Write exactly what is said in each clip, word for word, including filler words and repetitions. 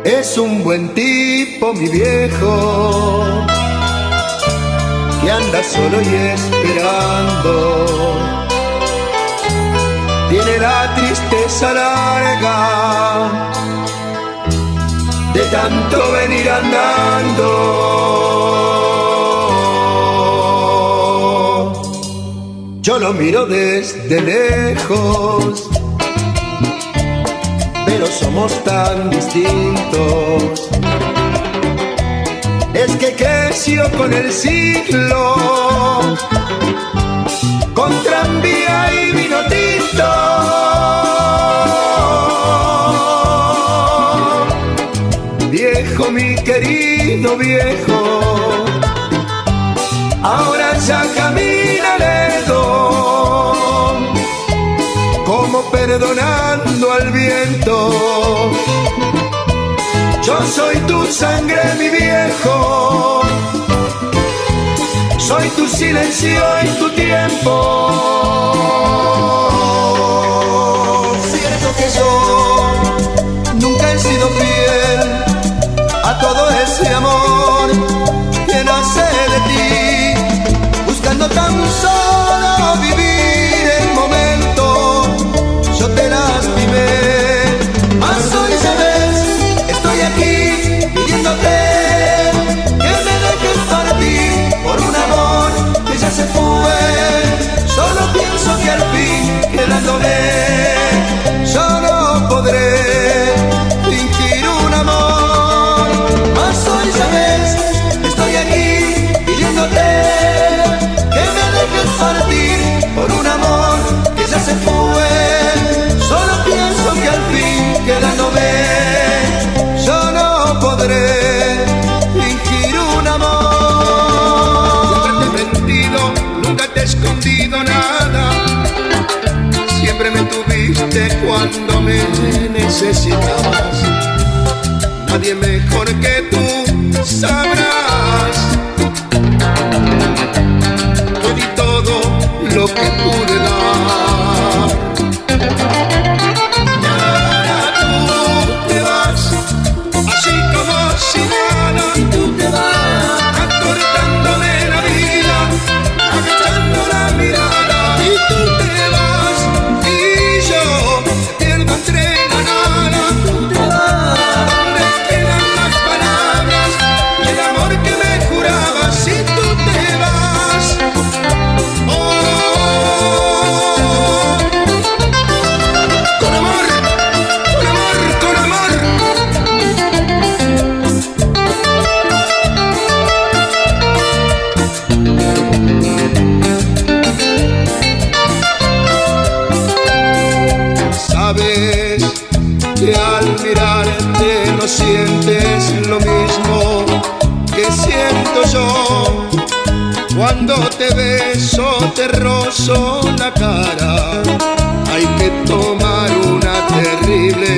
Es un buen tipo, mi viejo, que anda solo y esperando. Tiene la tristeza larga de tanto venir andando. Yo lo miro desde lejos, pero somos tan distintos. Es que creció con el siglo, con tranvía y vino tinto. Viejo, mi querido viejo, ahora ya camina ledo, como perdonando al viento. Yo soy tu sangre, mi viejo, soy tu silencio y tu tiempo. Cierto que yo nunca he sido fiel a todo ese amor que nace de ti, buscando tan solo vivir el momento. Yo te lastimé, mas hoy sabes, estoy aquí pidiéndote que me dejes partir por un amor que ya se fue. Solo pienso que al fin, quedándome, yo no podré fingir un amor. Mas hoy sabes, estoy aquí pidiéndote que me dejes partir por un amor que ya se fue. Solo pienso que al fin, quedándome, yo no podré fingir un amor. Nunca te he mentido, nunca te he escondido nada. Siempre me tuviste cuando me necesitabas. Nadie mejor que tú sabrás que di todo lo que pude dar. Y ahora tú te vas, así como si nada. Tú te vas, acortándome la vida, agachando la mirada. Y tú te vas, y yo me pierdo entre la nada. Tú te vas, ¿dónde quedan las palabras y el amor que me jurabas? Si tú te vas, oh, con amor, con amor, con amor. Sabes que al mirarte no sientes lo mismo que siento yo. Cuando te beso, te rozo la cara. Hay que tomar una terrible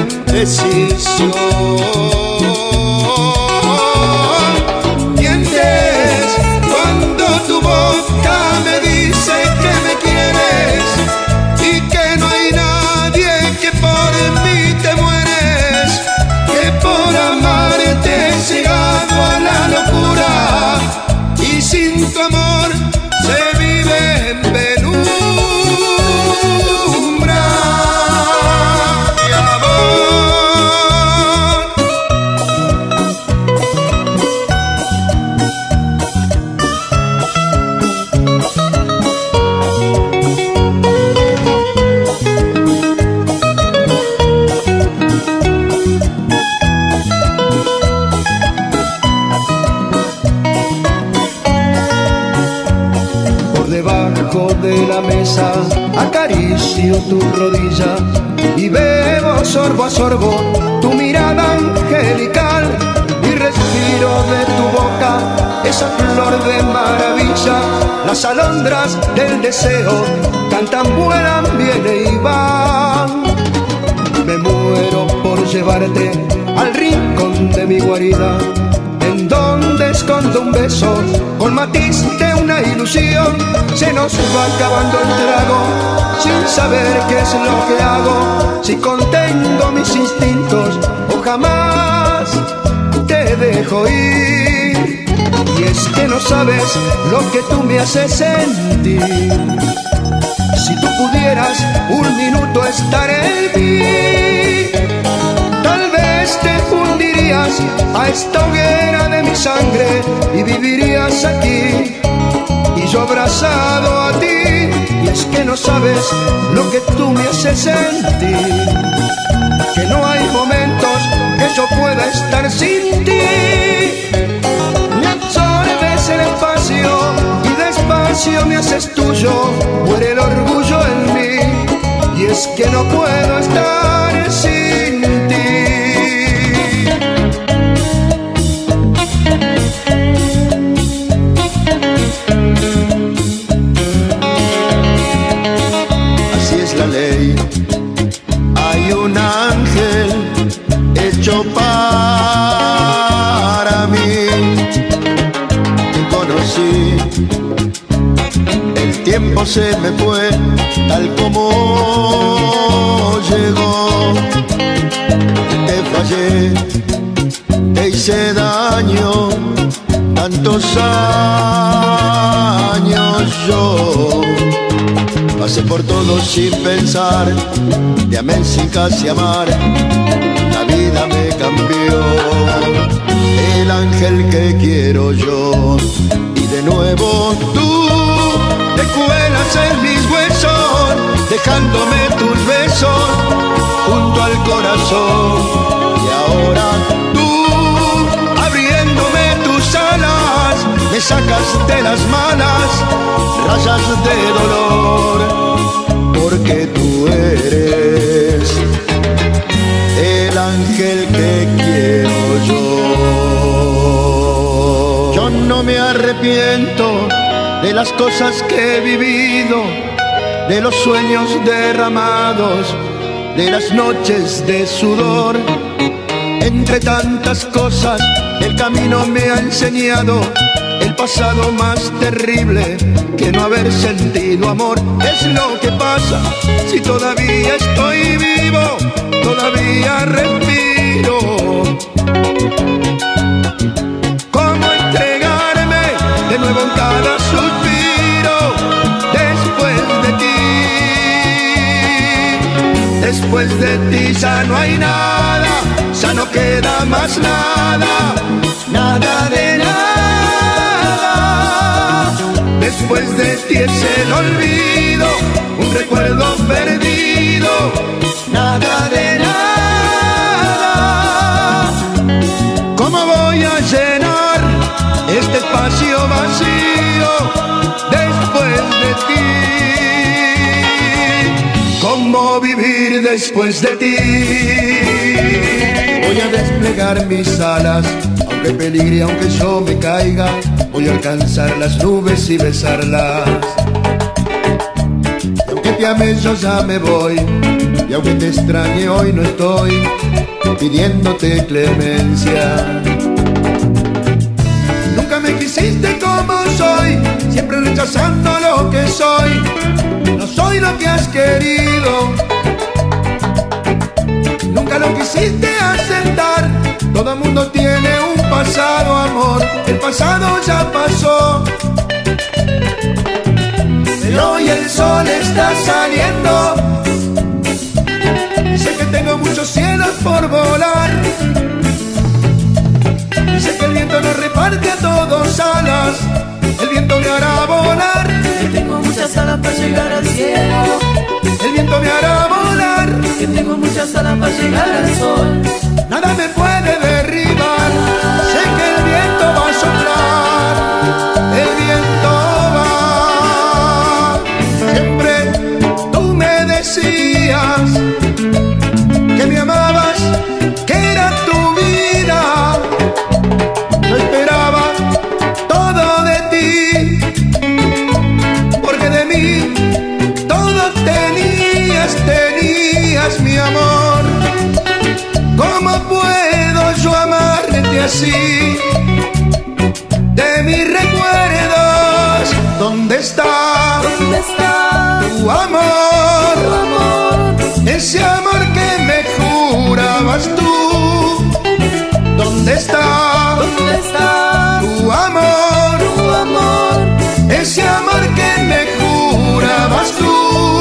decisión. Mientes cuando tu boca me dice que me quieres y que no hay nadie, que por mí te mueres, que por amarte he llegado a la locura y sin tu amor se vive en penumbra. Mi amor, debajo de la mesa acaricio tu rodilla y bebo sorbo a sorbo tu mirada angelical y respiro de tu boca esa flor de maravilla. Las alondras del deseo cantan, vuelan, vienen y van. Me muero por llevarte al rincón de mi guarida, en donde escondo un beso con matiz de una ilusión. Se nos va acabando el trago sin saber qué es lo que hago, si contengo mis instintos o jamás dejo ir. Y es que no sabes lo que tú me haces sentir. Si tú pudieras un minuto estar en mí, tal vez te fundirías a esta hoguera de mi sangre y vivirías aquí y yo abrazado a ti. Y es que no sabes lo que tú me haces sentir, que no hay momentos que yo pueda estar sin ti. Me absorbes el espacio y despacio me haces tuyo, muere el orgullo en mí. Y es que no puedo estar sin ti. La ley, hay un ángel hecho para mí. Te conocí, el tiempo se me fue tal como llegó. Te fallé, te hice daño, tantos años yo pasé por todo sin pensar, te amé sin casi amar, la vida me cambió, el ángel que quiero yo. Y de nuevo tú te cuelas en mis huesos, dejándome tus besos junto al corazón. Y ahora tú, abriéndome tus alas, me sacas de las malas rayas de dolor, porque tú eres el ángel que quiero yo. Yo no me arrepiento de las cosas que he vivido, de los sueños derramados, de las noches de sudor. Entre tantas cosas el camino me ha enseñado el pasado más terrible que no haber sentido amor. Es lo que pasa si todavía estoy vivo, todavía respiro. ¿Cómo entregarme de nuevo en cada suspiro después de ti? Después de ti ya no hay nada, ya no queda más nada, nada de nada. Después de ti es el olvido, un recuerdo perdido, nada de nada. ¿Cómo voy a llenar este espacio vacío después de ti? ¿Cómo vivir después de ti? Voy a desplegar mis alas, aunque peligre, aunque yo me caiga, voy a alcanzar las nubes y besarlas. Y aunque te ame yo ya me voy, y aunque te extrañe hoy no estoy pidiéndote clemencia. Nunca me quisiste como soy, siempre rechazando lo que soy. No soy lo que has querido, nunca lo quisiste aceptar. Todo el mundo tiene un pasado, amor, el pasado ya pasó. Pero hoy el sol está saliendo, sé que tengo muchos cielos por volar, sé que el viento nos reparte a todos alas, el viento me hará volar. Que tengo muchas alas para llegar al cielo, el viento me hará volar. que tengo muchas alas para llegar al sol. Nada me puede derribar, sé que el viento va a soplar, el viento va. Siempre tú me decías que me amabas, que era tu vida. Yo esperaba todo de ti, porque de mí todo tenías, tenías mi amor. ¿Cómo puedo yo amarte así? De mis recuerdos, ¿dónde está? ¿Dónde está Tu amor, tu amor? ese amor que me jurabas tú. ¿Dónde está ¿dónde está tu amor? tu amor? Ese amor que me jurabas tú.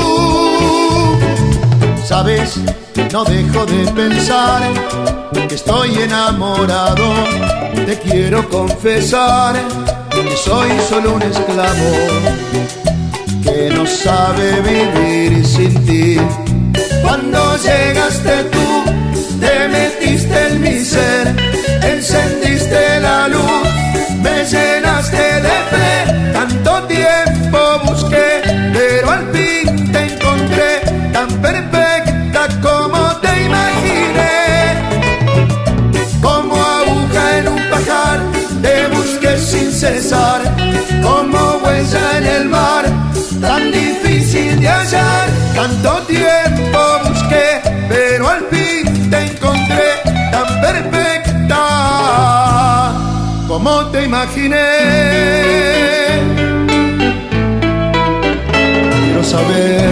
Sabes, no dejo de pensar que estoy enamorado. Te quiero confesar que soy solo un esclavo que no sabe vivir sin ti. Cuando llegaste tú, te metiste en mi ser, encendiste la luz, me llenaste de fe. Tanto tiempo busqué, pero al fin te encontré, tan perfecta como te imaginé. Como aguja en un pajar, te busqué sin cesar, como huella en el mar, tan difícil de hallar. Tanto tiempo busqué, pero al fin te encontré, tan perfecta como te imaginé. Quiero saber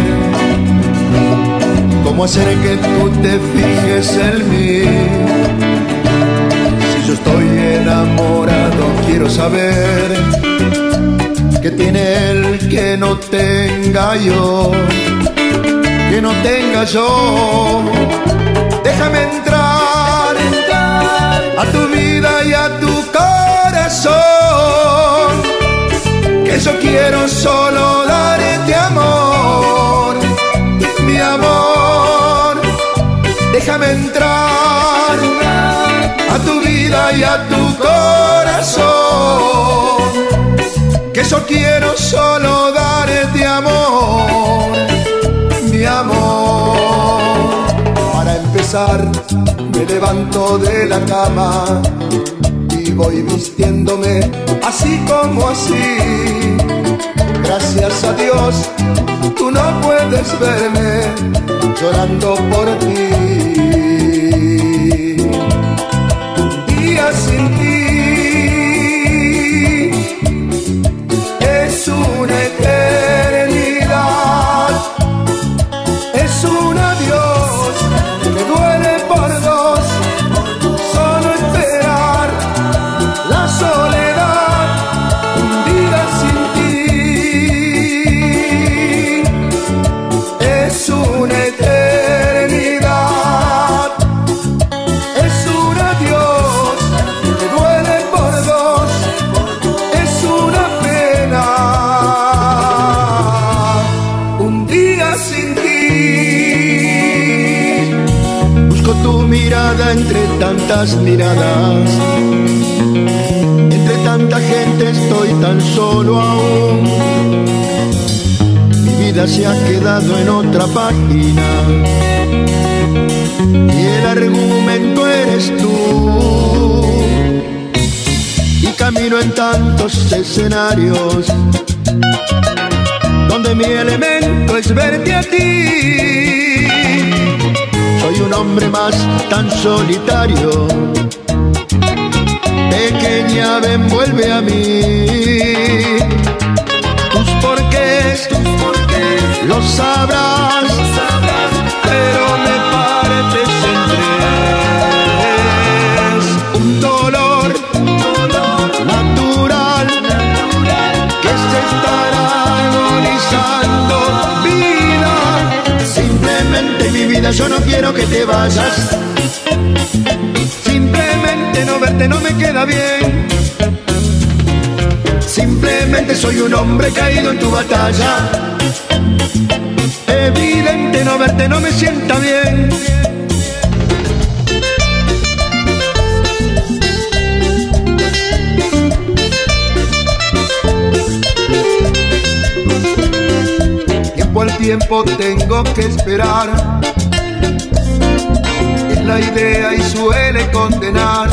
cómo hacer que tú te fijes en mí. Si yo estoy enamorado, quiero saber qué tiene él que no tenga yo, que no tenga yo. Déjame entrar, entrar a tu vida y a tu corazón, que yo quiero solo darte amor, mi amor. Déjame entrar a tu vida y a tu corazón, que yo quiero solo darte amor, mi amor. Para empezar, me levanto de la cama y voy vistiéndome así como así. Gracias a Dios, tú no puedes verme llorando por ti. Un día sin ti es una eternidad, es un adiós que duele por dos. Solo esperar la soledad, un día sin ti es una eternidad, es un adiós que duele por dos, es una pena, un día sin ti. Busco tu mirada entre tantas miradas, entre tanta gente estoy tan solo aún. Mi vida se ha quedado en otra página y el argumento eres tú. Y camino en tantos escenarios donde mi elemento es verte a ti. Soy un hombre más tan solitario, pequeña, ven, vuelve a mí. Tus porqués, tus porqués lo sabrás, pero me partes en tres. Un dolor, dolor natural, natural que se estará agonizando. Vida, simplemente mi vida, yo no quiero que te vayas. Simplemente no verte no me queda bien. Simplemente soy un hombre caído en tu batalla. Evidente no verte no me sienta bien. Tiempo al tiempo tengo que esperar, es la idea y suele condenar.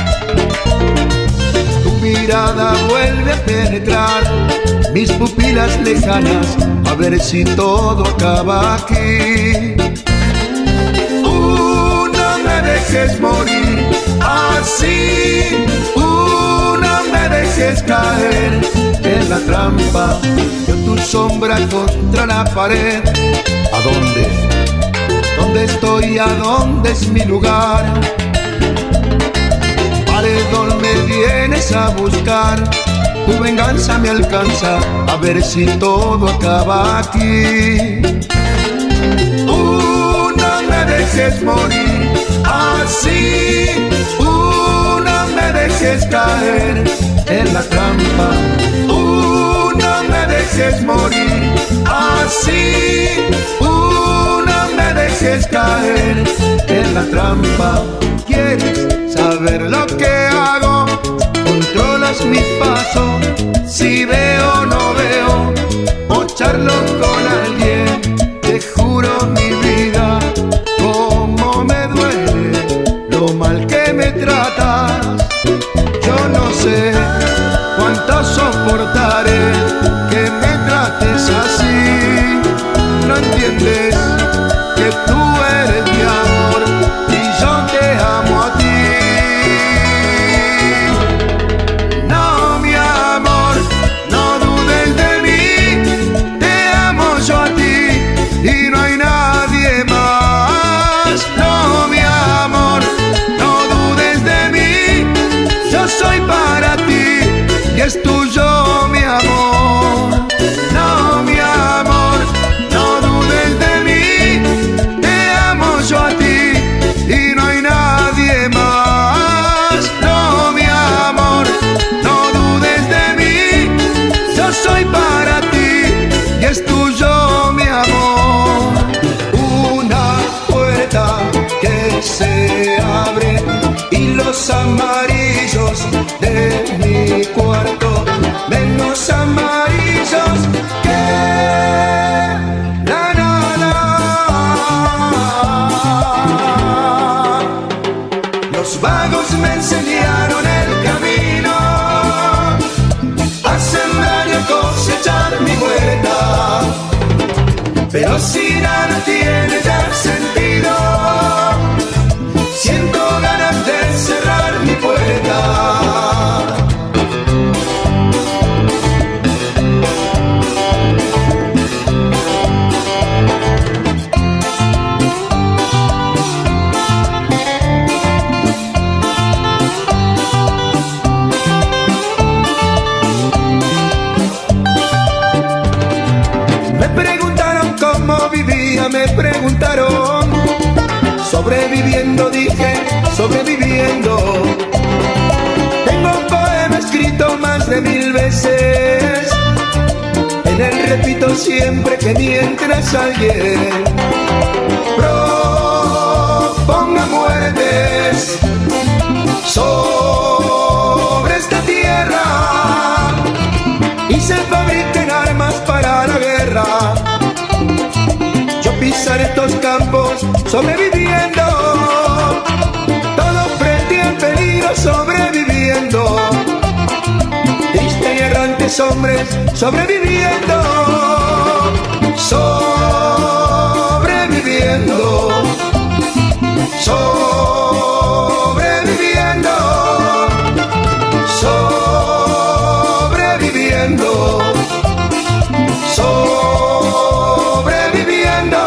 Tu mirada vuelve a penetrar mis pupilas lejanas, a ver si todo acaba aquí. Tú no me dejes morir así, tú no me dejes caer en la trampa de tu sombra contra la pared. ¿A dónde? ¿Dónde estoy? ¿A dónde es mi lugar? Paredón medio vienes a buscar, tu venganza me alcanza, a ver si todo acaba aquí. Tú no me dejes morir así, tú no me dejes caer en la trampa, tú no me dejes morir así, tú no me dejes caer en la trampa. ¿Quieres saber lo que hago? Controlas mi paso, si veo o no veo, o charlo con alguien. Te juro mi vida, cómo me duele lo mal que me tratas. Yo no sé cuánto soportaré que me trates así. No entiendes que tú eres mi amor y yo te amo a ti. No, mi amor, no dudes de mí, te amo yo a ti y no hay nadie más. No, mi amor, no dudes de mí, yo soy para ti y es tuyo mi amor. No, mi amor, no dudes de mí, te amo yo a ti y no hay nadie más. No, mi amor, no dudes de mí, yo soy para ti y es tuyo mi amor. Una puerta que se abre y los amarillos de mi cuarto, menos amarillos que la nada. Los vagos me enseñaron el camino a sembrar y a cosechar mi huerta, pero si nada tiene ya sentido, siento ganas de cerrar mi puerta. Me preguntaron cómo vivía, me preguntaron. Sobreviviendo, dije, sobreviviendo. Tengo un poema escrito más de mil veces. En él repito siempre que mientras alguien proponga muertes sobre esta tierra y se fabriquen armas para la guerra, yo pisaré estos campos sobreviviendo, todo frente al peligro sobreviviendo, triste y errantes hombres sobreviviendo, sobreviviendo, sobreviviendo, sobreviviendo, sobreviviendo.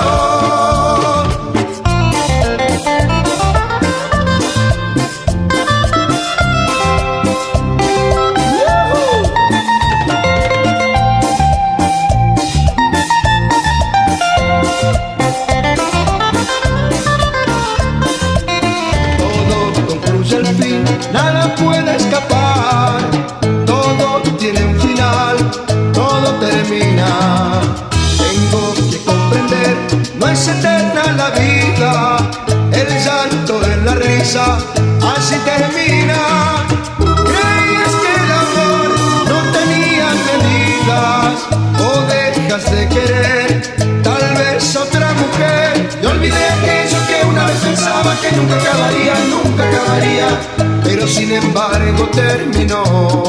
Todo concluye al fin, nada puede escapar, todo tiene un final, todo termina. Tengo que comprender, no es eterna la vida, el llanto en la risa, así termina. Creías que el amor no tenía medidas, o dejas de querer, tal vez otra mujer. Y olvidé aquello que una vez pensaba que nunca acabaría, nunca acabaría, pero sin embargo terminó.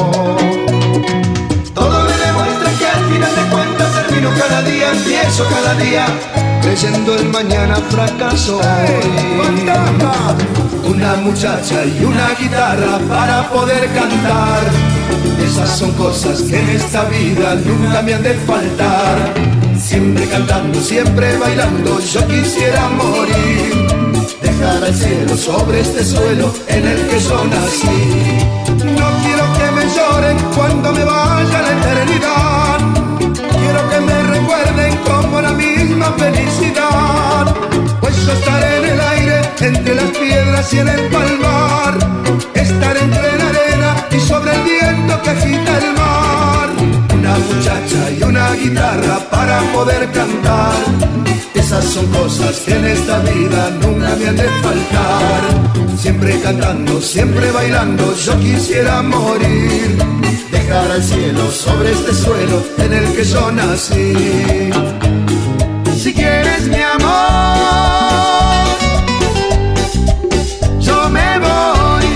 Todo me demuestra que al final de cuentas termino cada día, empiezo cada día, creyendo el mañana fracaso. ¡Hey, una muchacha y una guitarra para poder cantar, esas son cosas que en esta vida nunca me han de faltar. Siempre cantando, siempre bailando, yo quisiera morir, dejar al cielo sobre este suelo en el que yo nací. No quiero que lloren cuando me vaya a la eternidad. Quiero que me recuerden como la misma felicidad, pues yo estaré en el aire, entre las piedras y en el palmar. Estaré entre la arena y sobre el viento que agita el mar. Una muchacha y una guitarra para poder cantar. Esas son cosas que en esta vida nunca me han de faltar. Siempre cantando, siempre bailando, yo quisiera morir. Dejar al cielo sobre este suelo en el que yo nací. Si quieres mi amor, yo me voy.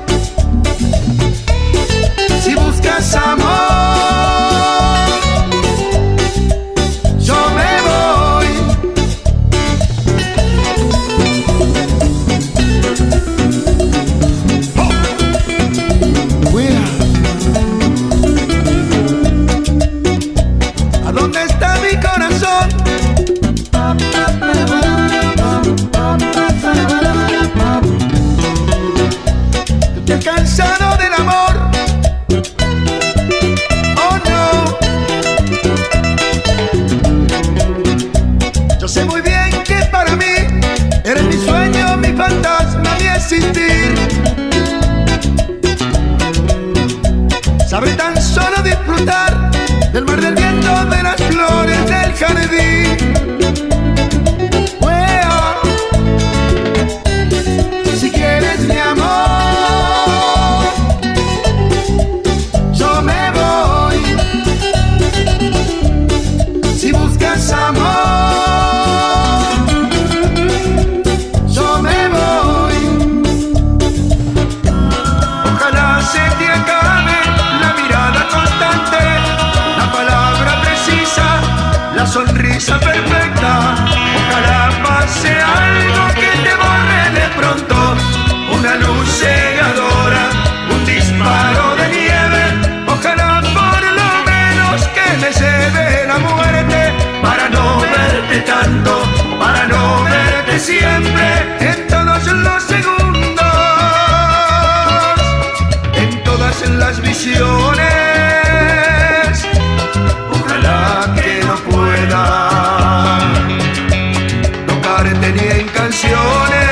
Si buscas amor, yo me voy. Oh. ¿A dónde está mi corazón? Estoy cansado del amor. Oh no. Yo sé muy bien que para mí eres mi sueño, mi fantasma, mi existir. Sabré tan solo disfrutar del mar, del viento, de las flores del jardín. Wea. Si quieres mi amor, yo me voy. Si buscas amor, yo me voy. Ojalá se te acabe la mirada constante, la palabra precisa, la sonrisa perfecta. Ojalá pase algo que te borre de pronto, una luz cegadora, un disparo de nieve. Ojalá por lo menos que me lleve la muerte, para no verte tanto, para no verte siempre, en todos los segundos, en todas las visiones. Ojalá que no pueda tocarte ni en canciones.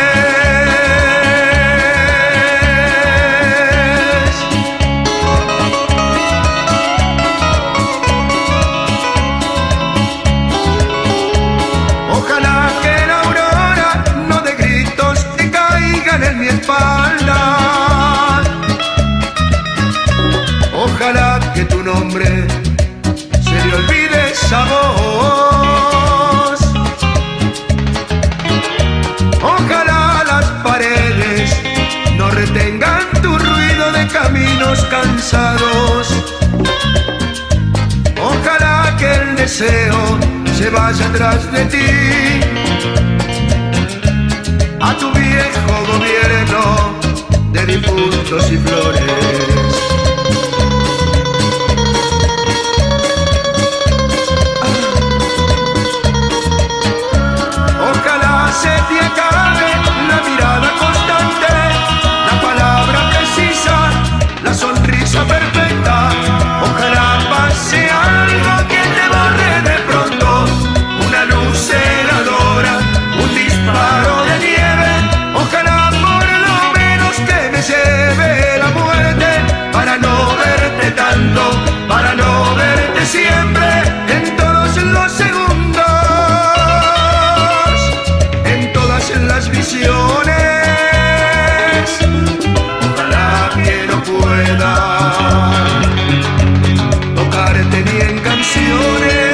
Ojalá que la aurora no de gritos te caigan en mi espalda. Ojalá que tu nombre se le olvide esa voz. Ojalá las paredes no retengan tu ruido de caminos cansados. Ojalá que el deseo se vaya atrás de ti, a tu viejo gobierno de difuntos y flores. Ojalá se te acabe la mirada constante, la palabra precisa, la sonrisa perfecta. Ojalá pase algo que te borre de pronto, una luz cegadora, un disparo de nieve. Ojalá por lo menos que me lleve la muerte, para no verte tanto, para no verte siempre, en todos los segundos, en todas las visiones. Ojalá que no pueda tocarte ni en canciones.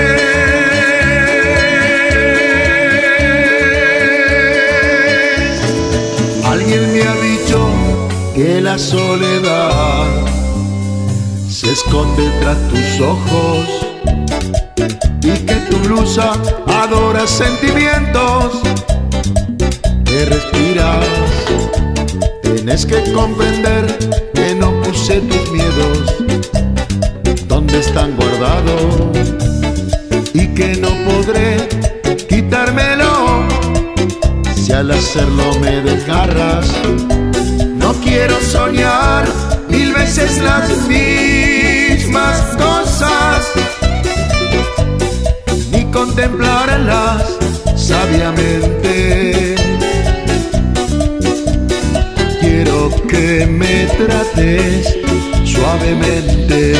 Alguien me ha dicho que la soledad se esconde tras tus ojos y que tu blusa adora sentimientos que respiras. Tienes que comprender que no puse tus miedos donde están guardados y que no podré quitármelo si al hacerlo me desgarras. No quiero soñar mil veces las mismas cosas, ni contemplarlas sabiamente. Quiero que me trates suavemente.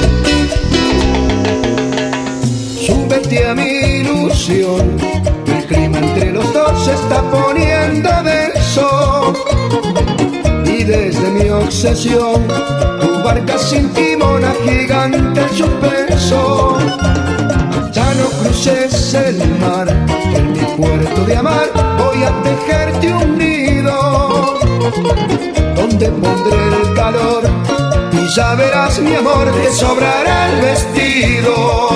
Súbete a mi ilusión, el clima entre los dos se está poniendo denso. Y desde mi obsesión, tu barca sin timón agiganta el suspenso. Ya no cruces el mar, en mi puerto de amar voy a tejerte un nido, donde pondré el calor y ya verás, mi amor, te sobrará el vestido.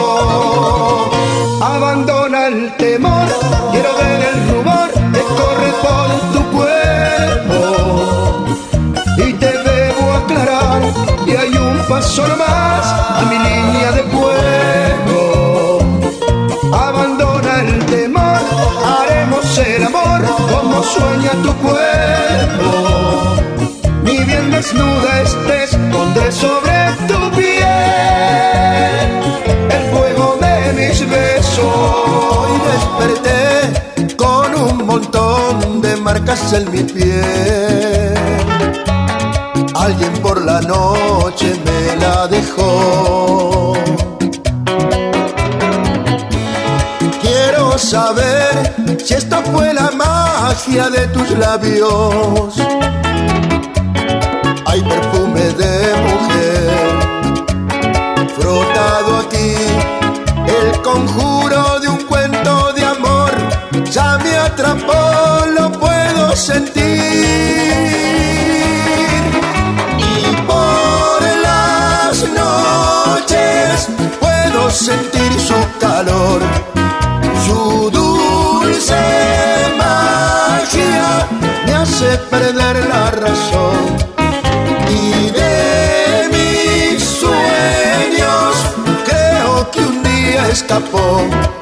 Abandona el temor, quiero ver el rubor que corre por tu cuerpo. Y te debo aclarar que hay un paso nomás a mi línea de fuego. Abandona el temor, haremos el amor como sueña tu cuerpo. Ni bien desnuda estés, pondré sobre tu piel el fuego de mis besos. Y desperté con un montón de marcas en mi piel. Alguien por la noche me la dejó. Quiero saber si esto fue la magia de tus labios. Hay perfume de mujer frotado aquí, el conjuro de un cuento de amor ya me atrapó, lo puedo sentir. Y por las noches puedo sentir su calor, su dulce magia me hace perder la razón. Y de mis sueños creo que un día escapó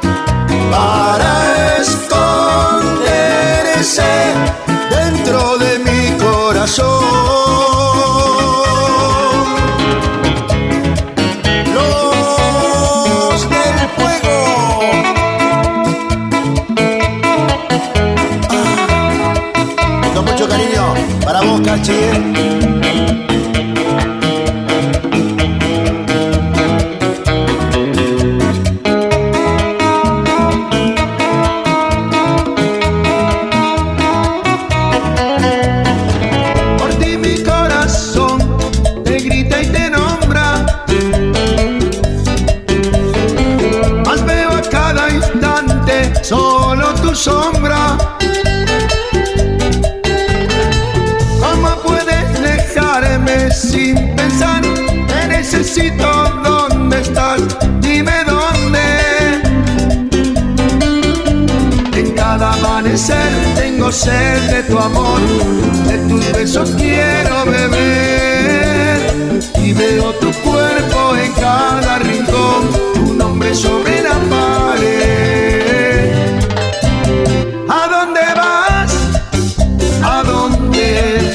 para esconderse dentro de mi corazón. Los del fuego. Ah, con mucho cariño para vos, Cachi. Solo tu sombra. ¿Cómo puedes dejarme sin pensar? Te necesito, ¿dónde estás? Dime dónde. En cada amanecer tengo sed de tu amor, de tus besos quiero beber. Y veo tu cuerpo en cada rincón, tu nombre sobre la pared. ¿A dónde vas? ¿A dónde?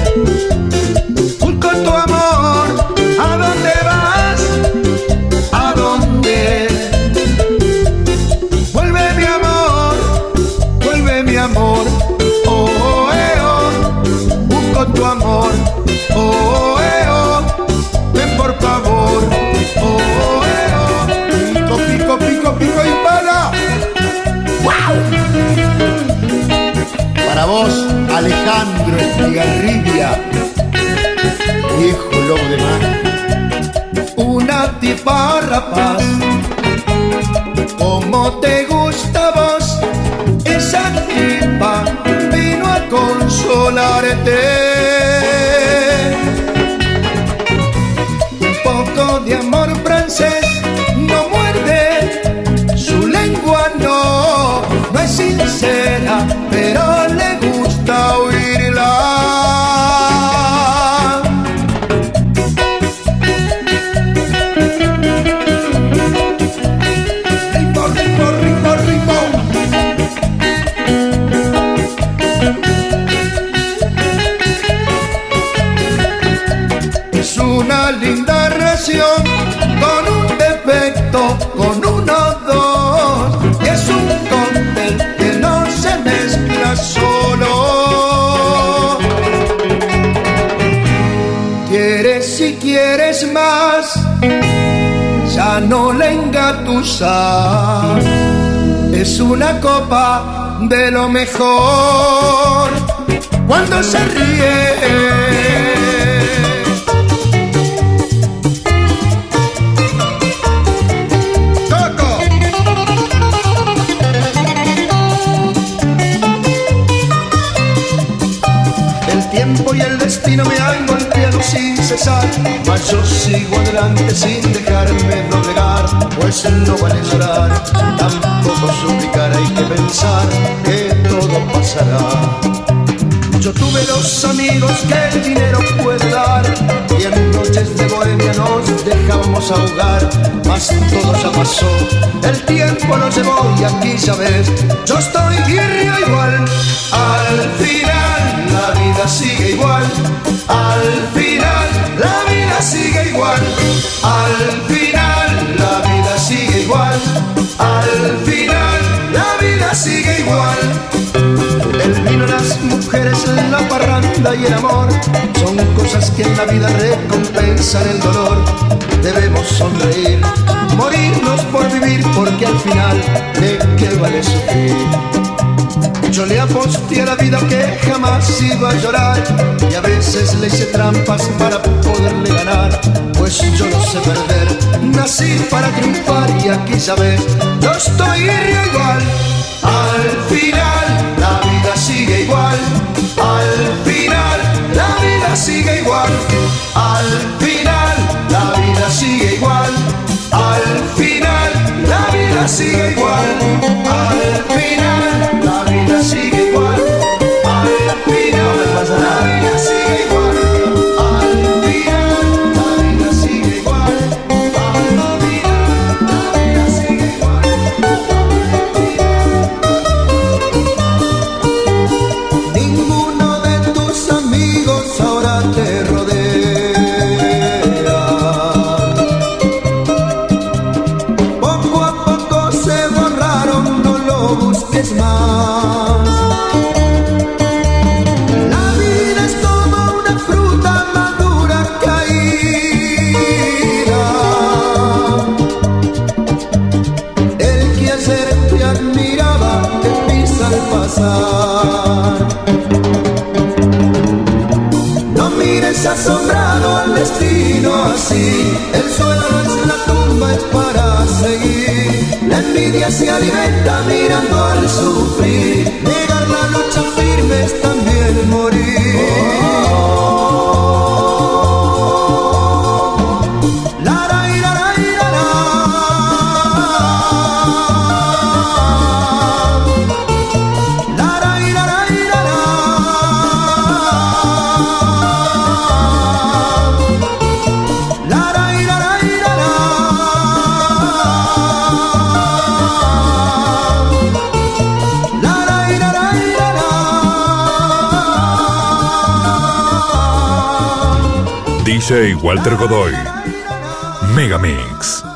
Busco tu amor. ¿A dónde vas? ¿A dónde? Vuelve mi amor, vuelve mi amor. Oh, oh, eh, oh. Busco tu amor. Oh, eh, oh. Ven por favor. Oh, oh, eh, oh. Pico, pico, pico, pico y para. ¡Wow! Para vos, Alejandro Estigarribia, viejo lobo de mar. Una tipa rapaz, como te gusta a vos, esa tipa vino a consolarte. Un poco de amor francés no muerde, su lengua no, no es sincera, pero le gusta oírla. Rico, rico, rico, rico. una linda ración, con un defecto, con uno o dos, y es un cóctel que no se mezcla solo. Quieres si quieres más, ya no la engatusas, es una copa de lo mejor cuando se ríe. Y el destino me han golpeado sin cesar, mas yo sigo adelante sin dejarme doblegar, pues no vale llorar, tampoco suplicar, hay que pensar que todo pasará. Yo tuve los amigos que el dinero puede dar, y en noches de bohemia nos dejábamos ahogar, mas todo ya pasó, el tiempo nos llevó y aquí ya ves, yo estoy bien igual. Al final la vida sigue igual, al final la vida sigue igual, al final la vida sigue igual, al final la vida sigue igual. El vino, las mujeres, la parranda y el amor son cosas que en la vida recompensan el dolor. Debemos sonreír, morirnos por vivir, porque al final ¿de qué vale sufrir? Yo le aposté a la vida que jamás iba a llorar, y a veces le hice trampas para poderle ganar, pues yo no sé perder, nací para triunfar y aquí sabes, yo estoy igual. Al final la vida sigue igual, al final la vida sigue igual, al final la vida sigue igual, al final la vida sigue igual, al final la vida sigue igual, al final la vida sigue igual, al final la vida sigue igual, al final la vida sigue igual. Ninguno de tus amigos ahora te rodea, poco a poco se borraron, no lo busques más. La vida es como una fruta madura caída, el que ayer te admiraba te pisa al pasar. No mires asombrado al destino así, el suelo no es la tumba, es para seguir. La envidia se alimenta mirando al sufrir, negar la lucha firme es también morir. La ra ira ra ira ra. La ra ira ra ira ra. La ra ira ra ira ra. La ra ira ra ira ra. D J Walter Godoy, Megamix.